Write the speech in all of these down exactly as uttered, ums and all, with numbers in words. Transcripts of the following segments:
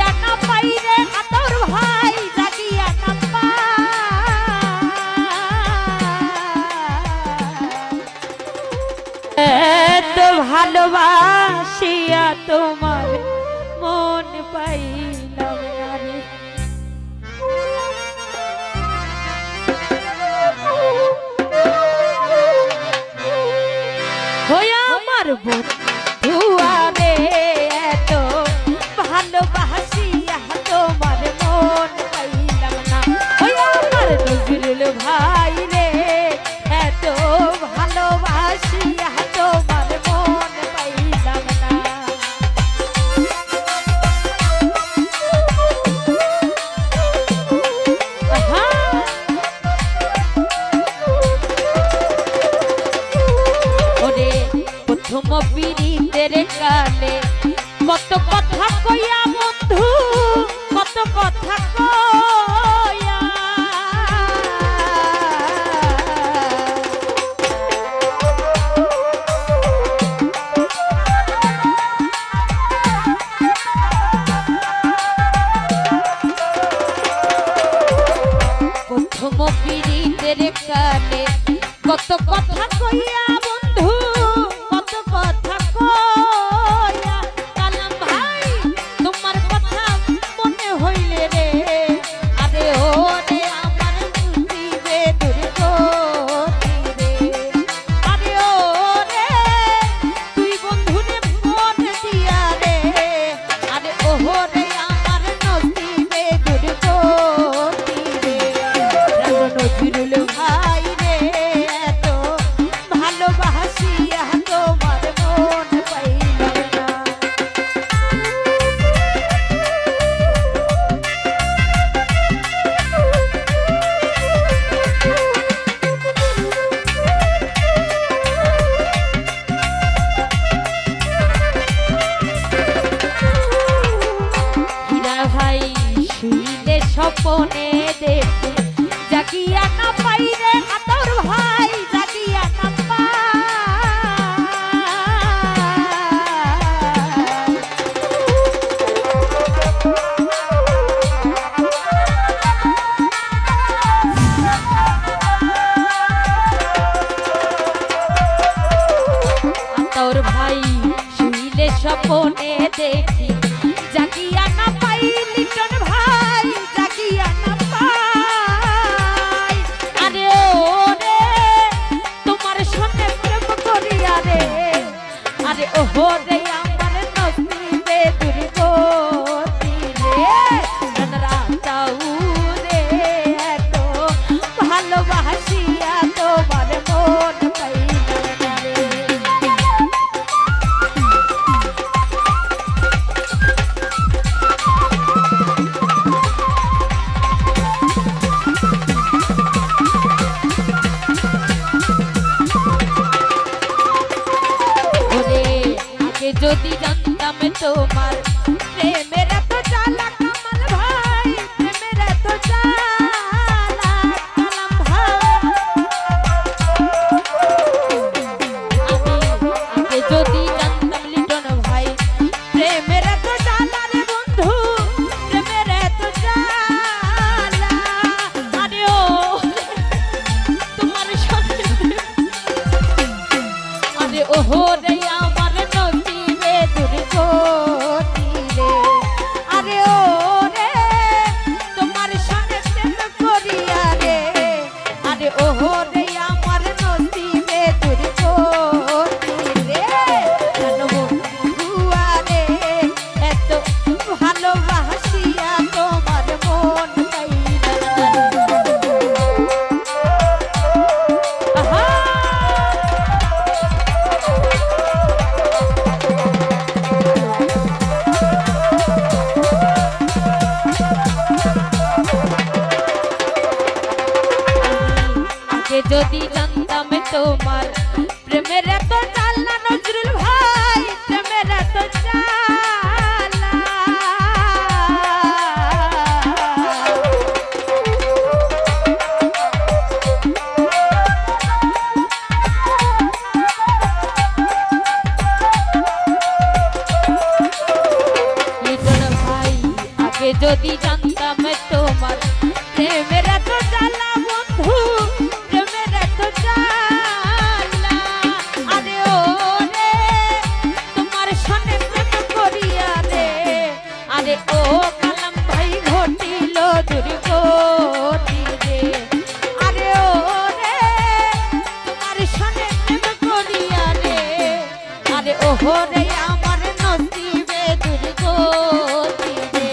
না পাই রে আতর ভাই জাগিয়া না পাই এত ভালোবাসিয়া তোমার মন পাইলাম না রে হইয়া আমার বন্ধু রে এত ভালোবাসিয়া তোমার মন পাইলাম না হইয়া আমার নজরুল ভাই রে এত ভালোবাসিয়া তোমার মন পাইলাম না ওরে প্রথম পীড়িতের কালে কত কথা কইয়া বন্ধু কত কথা কইয়া প্রথম পীড়িতের কালে কত কথা কইয়া বন্ধু কত কথা কইয়া কালাম ভাই তোমার কথা মনে হইলে রে আরে ও রে আমার মুসিবে দুর্গতি রে আরে ও রে তুই বন্ধুরে মন দিয়া রে আরে ও রে আমার নসিবে দুর্গতি রে নজরুল ভাই রে এত ভালোবাসিয়া তোমার মন পাইলাম না হীরা ভাই শুইলে স্বপনে দেখি জাগিয়া না পাই রে আতর ভাই জাগিয়া না আতর ভাই শুইলে স্বপনে দেখি জাগিয়া না পাই লিটন ভাই জাগিয়া না পাই আরে ও রে তোমার সঙ্গে প্রেম করিয়া রে আরে ওহো রে আমার নসিবে দুর্গতি রে রাতাউ রে এত ভালোবাসিয়া তোমার মন পাইলাম না রে যদি জানতাম তোমার প্রেমের এত জ্বালা কামাল ভাই প্রেমের এত জ্বালা কালাম ভাই আমি আগে যদি জানতাম লিটন ভাই প্রেমের এত জ্বালা রে বন্ধু প্রেমের এত জ্বালা আরে ও তোমার সঙ্গে আরে ওহো রে আমার নসিবে দুর্গতি রে আরে ও রে তোমার সঙ্গে প্রেম করিয়া রে আরে ওহো রে আমার নসিবে দুর্গতি রে বন্ধুয়া রে এত ভালোবাসিয়া তোমার মন পাইলাম আহা যদি জানতাম তোমার প্রেমের এত জ্বালা নজরুল ভাই প্রেমের এত জ্বালা লিটন ভাই আগে যদি জানতাম তোমার প্রেমের এত জ্বালা বন্ধু, প্রেমের এত জ্বালা। আরে ও রে তোমার সনে প্রেম করিয়া রে, আরে ও কালাম ভাই ঘটিল দুর্গতি রে। আরে ও রে তোমার সনে প্রেম করিয়া রে, আরে ওহো রে আমার নসিবে দুর্গতি রে।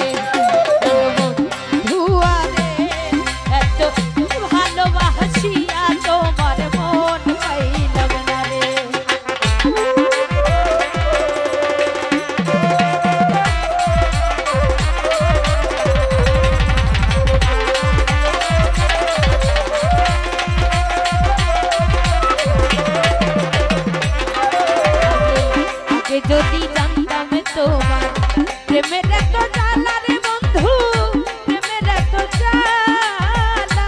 বন্ধুয়ারে এত ভালোবাসিয়া তোমার মন পাইলাম না রে। আগে যদি জানতাম তোমার প্রেমের এত জ্বালা রে বন্ধু, প্রেমের এত জ্বালা।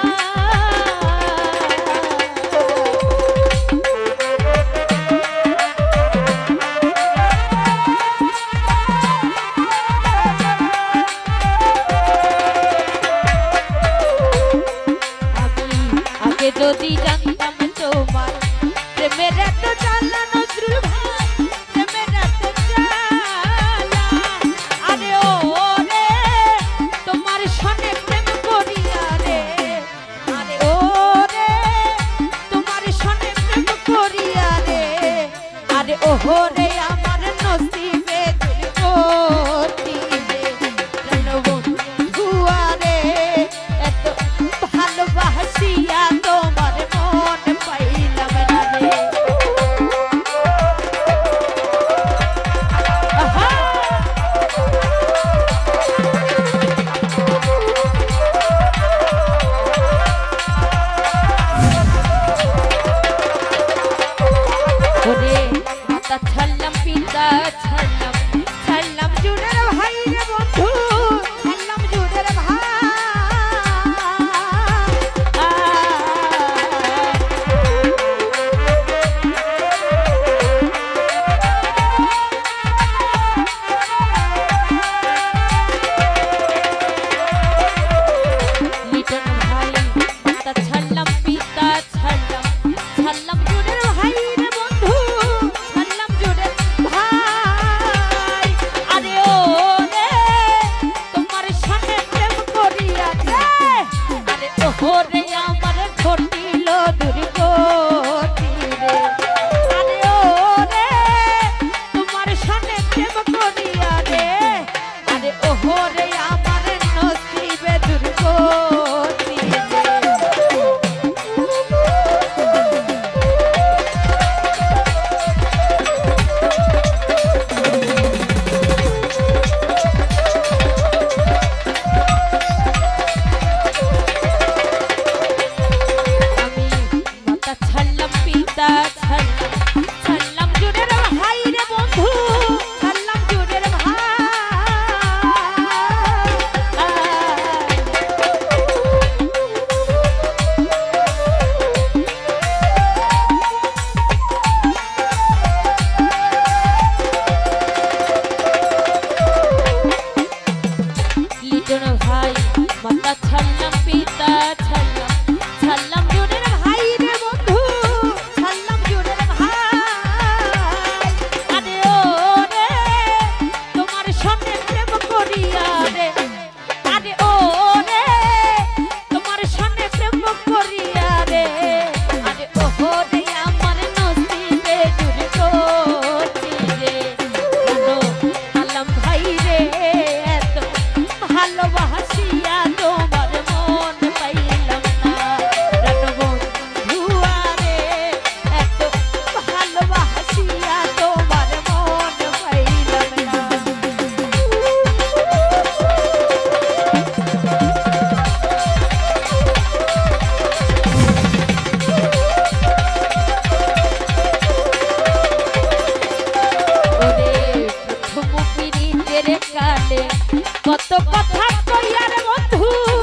আমি আগে যদি জানতাম তোমার প্রেমের এত জ্বালা নজরুল ভাই, প্রেমের এত জ্বালা। আরে ও রে তোমার সনে প্রেম করিয়া রে, আরে ও রে তোমার সনে প্রেম করিয়া রে, আরে ওহো রে আমার নসিবে দুর্গতি রে। জানো বন্ধুয়ারে এত ভালোবাসিয়া তোমার মন পাইলাম না রে। আহা ওরে মাতা ছাড়লাম পিতা ছাড়লাম, ছাড়লাম জুড়ের ভাই রে বন্ধু, ছাড়লাম জুড়ের ভাই। লিটন ভাই মাতা ছাড়লাম পিতা ছাড়লাম, ছাড়লাম জুড়ের ভাই রে বন্ধু, ছাড়লাম জুড়ের ভাই। আরে ও রে তোমার সনে প্রেম করিয়া রে, আরে ওহো রে আমার ঘটিল দুর্গতি রে। আরে ও রে তোমার সনে প্রেম করিয়া রে, আরে ওহো রে আমার নসিবে দুর্গতি রে। আমি মাতা ছাড়লাম পিতা ছাড়লাম, ছাড়লাম জুড়ের ভাই রে বন্ধু, ছাড়লাম জুড়ের ভাই। লিটন ভাই মাতা ছাড়লাম পিতা ছাড়লাম, ছাড়লাম জুড়ের ভাই রে বন্ধু, ছাড়লাম জুড়ের ভাই। আরে ও রে তোমার সনে প্রেম করিয়া রে, আরে ও রে তোমার সনে প্রেম করিয়া রে, আরে ওহো রে আমার নসিবে দুর্গতি রে। জানো কালাম ভাই রে এত ভালোবাসিয়া তোমার মন পাইলাম না। জানো বন্ধুয়ারে এত ভালোবাসিয়া তোমার মন পাইলাম না। ওরে প্রথম পিরিতের কালে কত কথা কইয়ার বন্ধু,